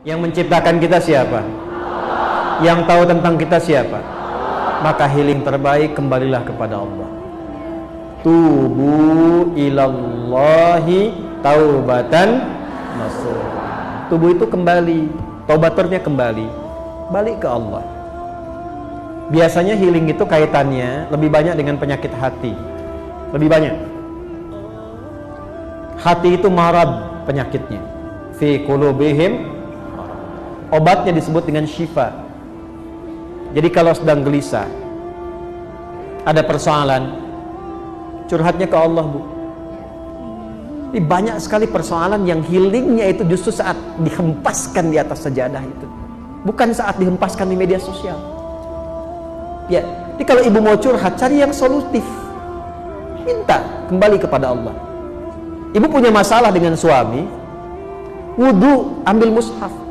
Yang menciptakan kita siapa? Yang tahu tentang kita siapa? Maka healing terbaik, kembalilah kepada Allah. Tubu ilallahi taubatan nasuh. Tubuh itu kembali, taubatornya kembali, balik ke Allah. Biasanya healing itu kaitannya lebih banyak dengan penyakit hati. Lebih banyak. Hati itu marad penyakitnya. Fi qulubihim, obatnya disebut dengan syifa. Jadi kalau sedang gelisah, ada persoalan, curhatnya ke Allah, Bu. Ini banyak sekali persoalan yang healingnya itu justru saat dihempaskan di atas sajadah itu, bukan saat dihempaskan di media sosial. Ya, jadi kalau ibu mau curhat, cari yang solutif, minta kembali kepada Allah. Ibu punya masalah dengan suami, wudu, ambil mushaf,